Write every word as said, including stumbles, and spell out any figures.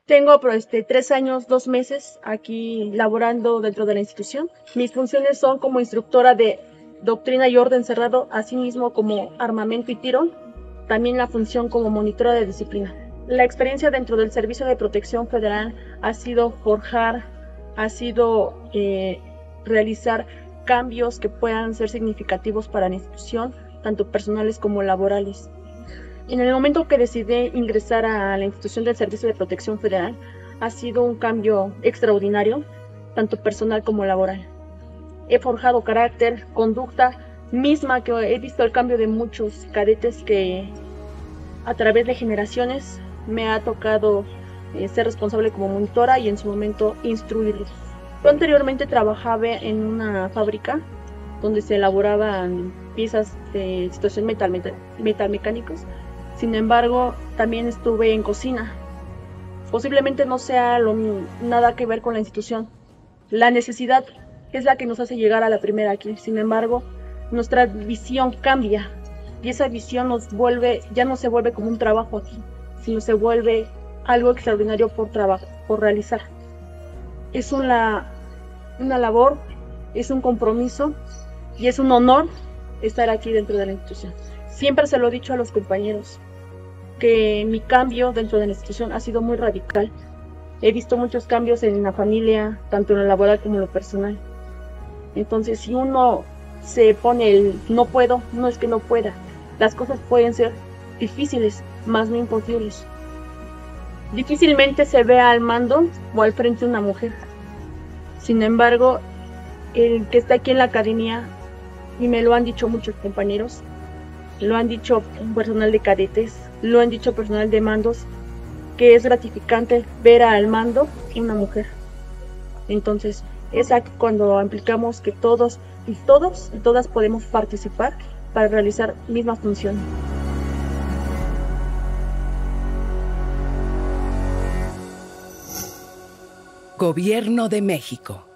Tengo pues, este, tres años, dos meses aquí laborando dentro de la institución. Mis funciones son como instructora de doctrina y orden cerrado, asimismo como armamento y tiro, también la función como monitora de disciplina. La experiencia dentro del Servicio de Protección Federal ha sido forjar, ha sido eh, realizar cambios que puedan ser significativos para la institución, tanto personales como laborales. En el momento que decidí ingresar a la institución del Servicio de Protección Federal, ha sido un cambio extraordinario, tanto personal como laboral. He forjado carácter, conducta misma, que he visto el cambio de muchos cadetes que a través de generaciones me ha tocado eh, ser responsable como monitora y en su momento instruirlos. Yo anteriormente trabajaba en una fábrica donde se elaboraban piezas de situación metal, metal, metalmecánicos. Sin embargo, también estuve en cocina. Posiblemente no sea lo, nada que ver con la institución. La necesidad es la que nos hace llegar a la primera aquí. Sin embargo, nuestra visión cambia y esa visión nos vuelve, ya no se vuelve como un trabajo aquí, sino se vuelve algo extraordinario por trabajo, por realizar. Es una, una labor, es un compromiso y es un honor estar aquí dentro de la institución. Siempre se lo he dicho a los compañeros, que mi cambio dentro de la institución ha sido muy radical. He visto muchos cambios en la familia, tanto en lo laboral como en lo personal. Entonces, si uno se pone el no puedo, no es que no pueda. Las cosas pueden ser difíciles, más no imposibles. Difícilmente se ve al mando o al frente una mujer. Sin embargo, el que está aquí en la academia, y me lo han dicho muchos compañeros, lo han dicho personal de cadetes, lo han dicho personal de mandos, que es gratificante ver al mando una mujer. Entonces, es aquí cuando implicamos que todos y todos y todas podemos participar para realizar misma función. Gobierno de México.